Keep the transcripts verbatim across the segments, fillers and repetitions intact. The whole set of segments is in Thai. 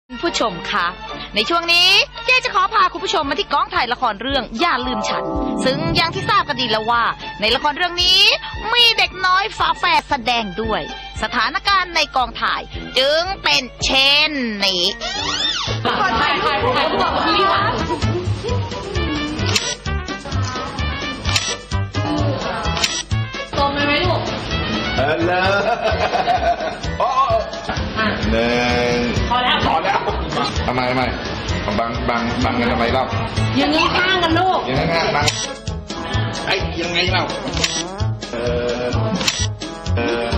ผู้ชมคะในช่วงนี้เจ๊จะขอพาคุณผู้ชมมาที่กองถ่ายละครเรื่องอย่าลืมฉันซึ่งอย่างที่ทราบกันดีแล้วว่าในละครเรื่องนี้มีเด็กน้อยฝาแฝดแสดงด้วยสถานการณ์ในกองถ่ายจึงเป็นเช่นนี้ถ่ายถ่ายถ่ายถ่ายบอกพี่ว่าตรงไหมลูกเออเลยโอ้หนึ่งพอแล้วพอแล้วทำไมทำไมบังบังบังกันทำไมเล่ายืนข้างกันลูกยืนข้างบังไอ้ยังไงเล่าเออเออ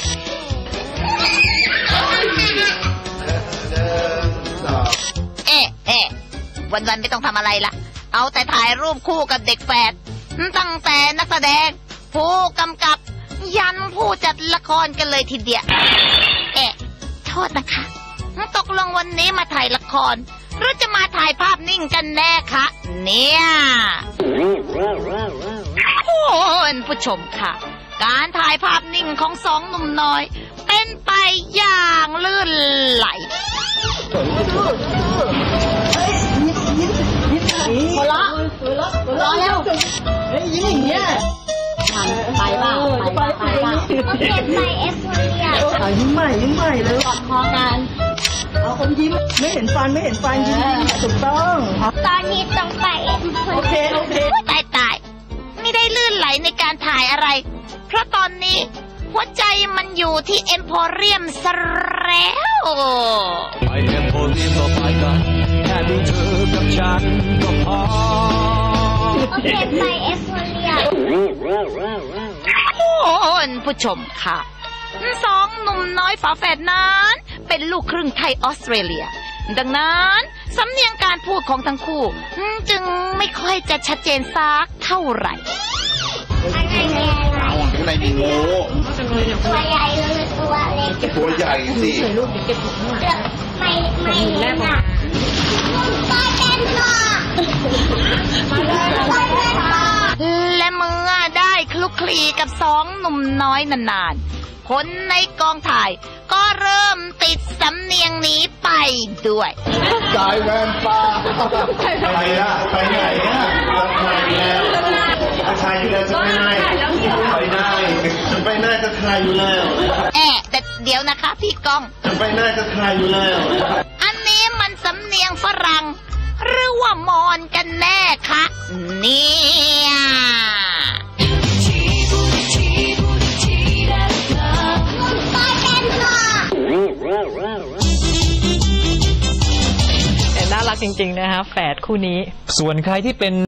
เอ๊ะเอ๊ะวันวันไม่ต้องทำอะไรละเอาแต่ถ่ายรูปคู่กับเด็กแฝดตั้งแต่นักแสดงผู้กำกับยันผู้จัดละครกันเลยทีเดียวเอ๊ะโทษนะคะตกลงวันนี้มาถ่ายละครหรือจะมาถ่ายภาพนิ่งกันแน่คะเนี่ยโอ้ยผู้ชมค่ะการถ่ายภาพนิ่งของสองหนุ่มน้อยเป็นไปอย่างลื่นไหลหัวเราะหัวเราะหัวเราะแล้วเฮ้ยยิ้มอย่างเงี้ยไปบ้างไปบ้างไปบ้างโอเคไปเอสโซเลียยิ้มใหม่ยิ้มใหม่เลยกอดคอกันเอาคนยิ้มไม่เห็นฟันไม่เห็นฟันยิ้มถูกต้องตอนนี้ต้องไปโอเคโอเคตายตายไม่ได้ลื่นไหลในการถ่ายอะไรเพราะตอนนี้หัวใจมันอยู่ที่เอ็มโพเรียมซะแล้วไปเอ็มโพเรียมก็ไปกันแค่มีเธอกับฉันก็พอโอเคไปเอสโซเลียโอ้ยผู้ชมค่ะสองหนุ่มน้อยฝาแฝดนั้นเป็นลูกครึ่งไทยออสเตรเลียดังนั้นสำเนียงการพูดของทั้งคู่จึงไม่ค่อยจะชัดเจนสักเท่าไหร่ข้างในมีอะไรอ่ะข้างในมีงูตัวใหญ่หรือตัวเล็กตัวใหญ่สิลูกเก็บผมไม่ไม่เล็กอ่ะตัวเต็มตัวและเมื่อได้คลุกคลีกับสองหนุ่มน้อยนานๆคนในกองถ่ายก็เริ่มติดสำเนียงนี้ไปด้วยสายแวนฟ้าไปอะไปไหนอะจะถ่ายแล้วจะถ่ายอยู่แล้วจะไปไหนไปได้จะไปไหนจะถ่ายอยู่แล้วแอะแต่เดี๋ยวนะคะพี่กองจะไปไหนจะถ่ายอยู่แล้วอันนี้มันสำเนียงฝรั่งหรือว่ามอญกันแน่คะเนี่ยน่ารักจริงๆนะคะแฝดคู่นี้ส่วนใครที่เป็น